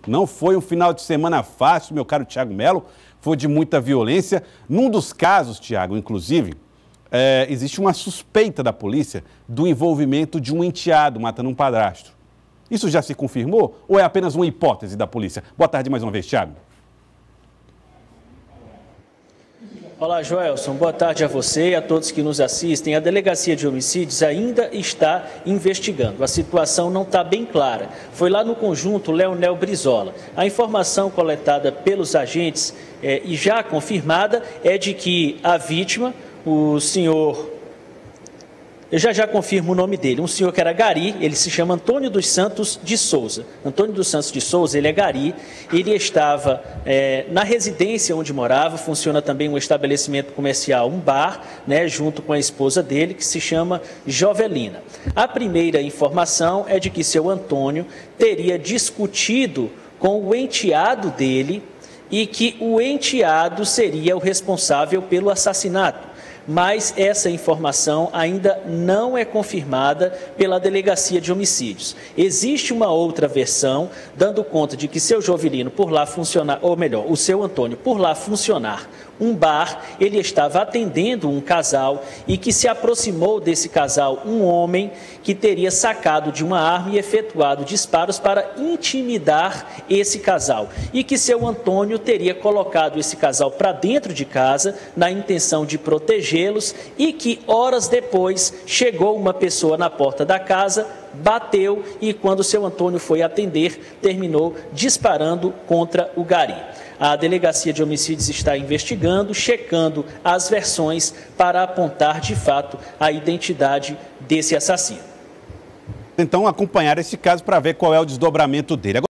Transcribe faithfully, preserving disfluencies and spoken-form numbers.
Não foi um final de semana fácil, meu caro Tiago Melo, foi de muita violência. Num dos casos, Tiago, inclusive, é, existe uma suspeita da polícia do envolvimento de um enteado matando um padrasto. Isso já se confirmou ou é apenas uma hipótese da polícia? Boa tarde mais uma vez, Tiago. Olá, Joelson. Boa tarde a você e a todos que nos assistem. A Delegacia de Homicídios ainda está investigando. A situação não está bem clara. Foi lá no conjunto Leonel Brizola. A informação coletada pelos agentes é, e já confirmada é de que a vítima, o senhor... Eu já já confirmo o nome dele, um senhor que era gari, ele se chama Antônio dos Santos de Souza. Antônio dos Santos de Souza, ele é gari, ele estava é, na residência onde morava, funciona também um estabelecimento comercial, um bar, né, junto com a esposa dele, que se chama Jovelina. A primeira informação é de que seu Antônio teria discutido com o enteado dele e que o enteado seria o responsável pelo assassinato. Mas essa informação ainda não é confirmada pela Delegacia de Homicídios. Existe uma outra versão, dando conta de que seu Jovelino, por lá funcionar, ou melhor, o seu Antônio, por lá funcionar um bar, ele estava atendendo um casal e que se aproximou desse casal um homem que teria sacado de uma arma e efetuado disparos para intimidar esse casal. E que seu Antônio teria colocado esse casal para dentro de casa na intenção de protegê-los e que horas depois chegou uma pessoa na porta da casa, bateu e quando seu Antônio foi atender, terminou disparando contra o gari. A Delegacia de Homicídios está investigando, checando as versões para apontar de fato a identidade desse assassino. Então acompanhar esse caso para ver qual é o desdobramento dele. Agora...